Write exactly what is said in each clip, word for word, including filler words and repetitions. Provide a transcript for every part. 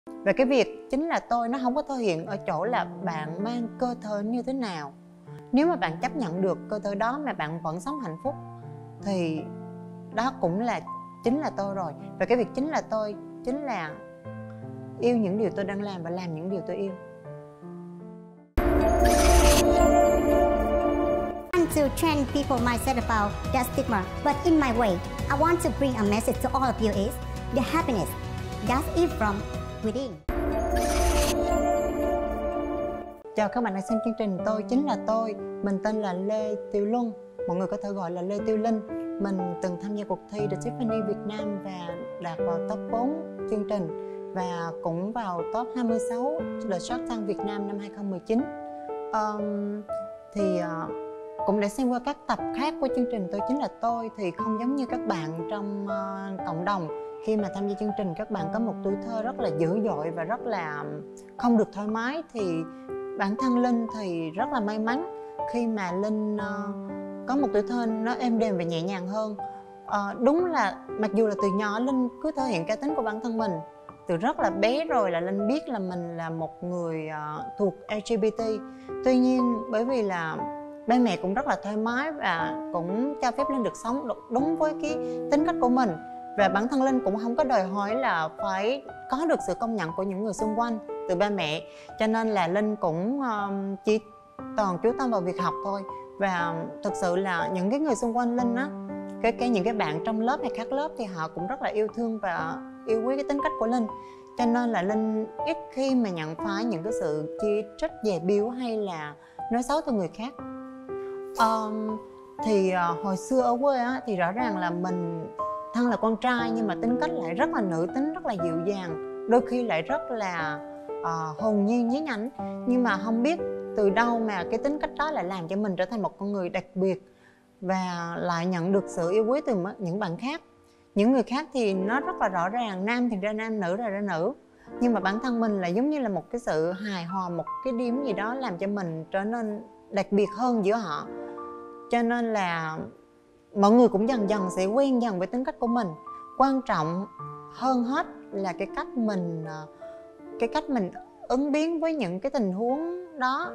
Và cái việc chính là tôi nó không có thể hiện ở chỗ là bạn mang cơ thể như thế nào. Nếu mà bạn chấp nhận được cơ thể đó mà bạn vẫn sống hạnh phúc thì đó cũng là chính là tôi rồi. Và cái việc chính là tôi chính là yêu những điều tôi đang làm và làm những điều tôi yêu. I want to train people mindset about that stigma, but in my way, I want to bring a message to all of you is the happiness that's it from within. Chào các bạn đang xem chương trình Tôi Chính Là Tôi. Mình tên là Lê Tiêu Luân, mọi người có thể gọi là Lê Tiêu Linh. Mình từng tham gia cuộc thi The Tiffany Việt Nam và đạt vào top bốn chương trình và cũng vào top hai mươi sáu The Shark Tank Việt Nam năm hai không một chín. Um, thì uh, cũng để xem qua các tập khác của chương trình Tôi Chính Là Tôi thì không giống như các bạn trong uh, cộng đồng. Khi mà tham gia chương trình các bạn có một tuổi thơ rất là dữ dội và rất là không được thoải mái, thì bản thân Linh thì rất là may mắn khi mà Linh uh, có một tuổi thơ nó êm đềm và nhẹ nhàng hơn. Uh, đúng là mặc dù là từ nhỏ Linh cứ thể hiện cá tính của bản thân mình, từ rất là bé rồi là Linh biết là mình là một người uh, thuộc L G B T. Tuy nhiên bởi vì là ba mẹ cũng rất là thoải mái và cũng cho phép Linh được sống đúng với cái tính cách của mình, và bản thân Linh cũng không có đòi hỏi là phải có được sự công nhận của những người xung quanh từ ba mẹ, cho nên là Linh cũng um, chỉ toàn chú tâm vào việc học thôi. Và thực sự là những cái người xung quanh Linh á, cái, cái những cái bạn trong lớp hay khác lớp thì họ cũng rất là yêu thương và yêu quý cái tính cách của Linh, cho nên là Linh ít khi mà nhận phải những cái sự chỉ trích dè bỉu hay là nói xấu từ người khác. Um, thì uh, hồi xưa ở quê á, thì rõ ràng là mình thân là con trai nhưng mà tính cách lại rất là nữ tính, rất là dịu dàng, đôi khi lại rất là uh, hồn nhiên nhí nhảnh. Nhưng mà không biết từ đâu mà cái tính cách đó lại làm cho mình trở thành một con người đặc biệt và lại nhận được sự yêu quý từ những bạn khác. Những người khác thì nó rất là rõ ràng, nam thì ra nam, nữ ra ra nữ, nhưng mà bản thân mình là giống như là một cái sự hài hòa, một cái điểm gì đó làm cho mình trở nên đặc biệt hơn giữa họ. Cho nên là mọi người cũng dần dần sẽ quen dần với tính cách của mình. Quan trọng hơn hết là cái cách mình cái cách mình ứng biến với những cái tình huống đó.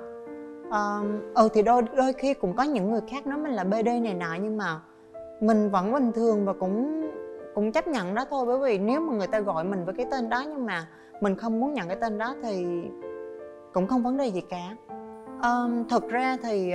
Ờ, ừ thì đôi đôi khi cũng có những người khác nói mình là bê đê này nọ, nhưng mà mình vẫn bình thường và cũng cũng chấp nhận đó thôi. Bởi vì nếu mà người ta gọi mình với cái tên đó nhưng mà mình không muốn nhận cái tên đó thì cũng không vấn đề gì cả. Ờ, thực ra thì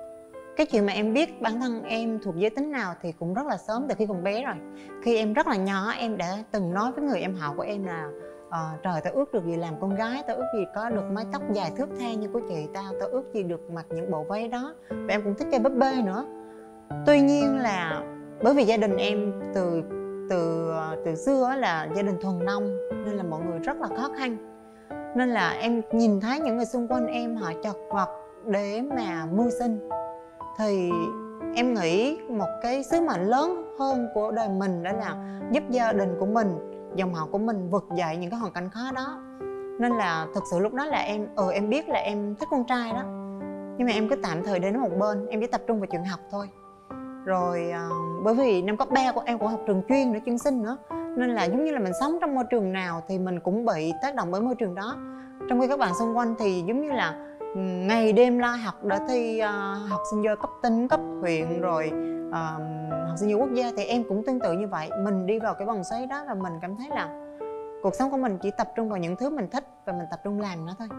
cái chuyện mà em biết bản thân em thuộc giới tính nào thì cũng rất là sớm, từ khi còn bé rồi. Khi em rất là nhỏ em đã từng nói với người em họ của em là uh, trời, tao ước được gì làm con gái, tao ước gì có được mái tóc dài thướt tha như của chị tao, tao ước gì được mặc những bộ váy đó. Và em cũng thích chơi búp bê nữa. Tuy nhiên là bởi vì gia đình em từ từ từ xưa là gia đình thuần nông nên là mọi người rất là khó khăn, nên là em nhìn thấy những người xung quanh em họ chật vật để mà mưu sinh. Thì em nghĩ một cái sứ mệnh lớn hơn của đời mình đó là giúp gia đình của mình, dòng họ của mình vực dậy những cái hoàn cảnh khó đó. Nên là thực sự lúc đó là em ừ em biết là em thích con trai đó, nhưng mà em cứ tạm thời để nó một bên, em chỉ tập trung vào chuyện học thôi. Rồi uh, bởi vì năm cấp ba của em cũng học trường chuyên nữa, chuyên sinh nữa, nên là giống như là mình sống trong môi trường nào thì mình cũng bị tác động bởi môi trường đó. Trong khi các bạn xung quanh thì giống như là ngày đêm la học để thi uh, học sinh giỏi cấp tỉnh, cấp huyện, rồi uh, học sinh giỏi quốc gia, thì em cũng tương tự như vậy. Mình đi vào cái vòng xoáy đó và mình cảm thấy là cuộc sống của mình chỉ tập trung vào những thứ mình thích và mình tập trung làm nó thôi.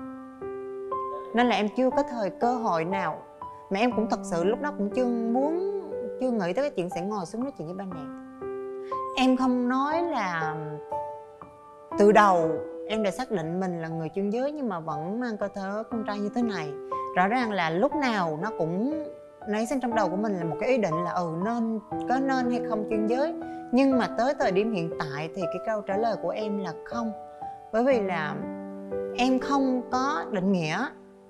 Nên là em chưa có thời cơ hội nào, mà em cũng thật sự lúc đó cũng chưa muốn, chưa nghĩ tới cái chuyện sẽ ngồi xuống nói chuyện với ba mẹ. Em không nói là từ đầu em đã xác định mình là người chuyên giới nhưng mà vẫn mang cơ thể con trai như thế này. Rõ ràng là lúc nào nó cũng nảy sinh trong đầu của mình là một cái ý định là ừ nên có nên hay không chuyên giới. Nhưng mà tới thời điểm hiện tại thì cái câu trả lời của em là không. Bởi vì là em không có định nghĩa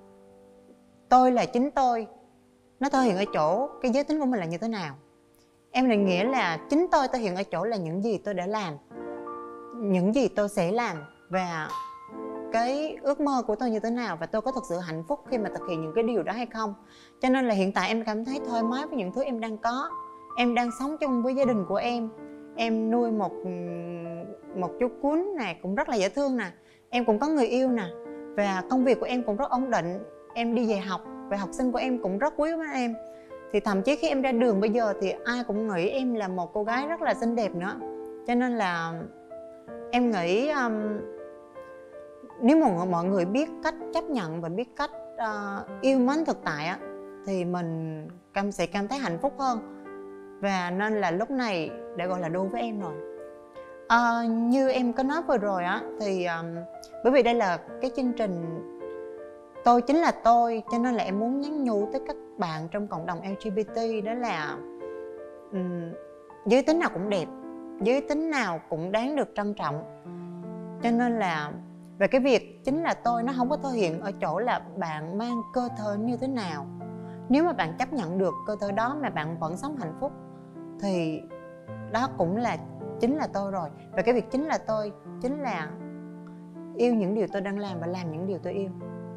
tôi là chính tôi, nó thể hiện ở chỗ cái giới tính của mình là như thế nào. Em định nghĩa là chính tôi thể hiện ở chỗ là những gì tôi đã làm, những gì tôi sẽ làm, và cái ước mơ của tôi như thế nào, và tôi có thực sự hạnh phúc khi mà thực hiện những cái điều đó hay không. Cho nên là hiện tại em cảm thấy thoải mái với những thứ em đang có. Em đang sống chung với gia đình của em. Em nuôi một một chú cún này cũng rất là dễ thương nè. em cũng có người yêu nè, và công việc của em cũng rất ổn định, em đi về học và học sinh của em cũng rất quý với em. Thì thậm chí khi em ra đường bây giờ thì ai cũng nghĩ em là một cô gái rất là xinh đẹp nữa. Cho nên là em nghĩ um, nếu mà mọi người biết cách chấp nhận và biết cách uh, yêu mến thực tại á, thì mình cảm sẽ cảm thấy hạnh phúc hơn. Và nên là lúc này đã gọi là đôi với em rồi. À, như em có nói vừa rồi á, thì um, bởi vì đây là cái chương trình Tôi Chính Là Tôi, cho nên là em muốn nhắn nhủ tới các bạn trong cộng đồng lờ giê bê tê, đó là um, giới tính nào cũng đẹp, giới tính nào cũng đáng được trân trọng. Cho nên là về cái việc chính là tôi, nó không có thể hiện ở chỗ là bạn mang cơ thể như thế nào. Nếu mà bạn chấp nhận được cơ thể đó mà bạn vẫn sống hạnh phúc thì đó cũng là chính là tôi rồi. Và cái việc chính là tôi chính là yêu những điều tôi đang làm và làm những điều tôi yêu.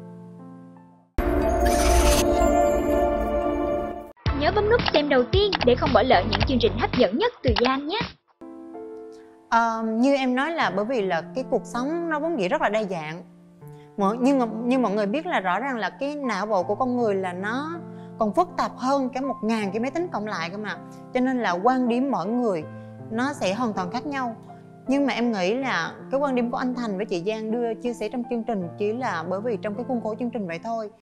Nhớ bấm nút xem đầu tiên để không bỏ lỡ những chương trình hấp dẫn nhất từ Giang nhé. À, như em nói là bởi vì là cái cuộc sống nó vốn dĩ rất là đa dạng. Nhưng mà như mọi người biết là rõ ràng là cái não bộ của con người là nó còn phức tạp hơn cả một ngàn cái máy tính cộng lại cơ mà. Cho nên là quan điểm mỗi người nó sẽ hoàn toàn khác nhau. Nhưng mà em nghĩ là cái quan điểm của anh Thành với chị Giang đưa chia sẻ trong chương trình chỉ là bởi vì trong cái khuôn khổ chương trình vậy thôi.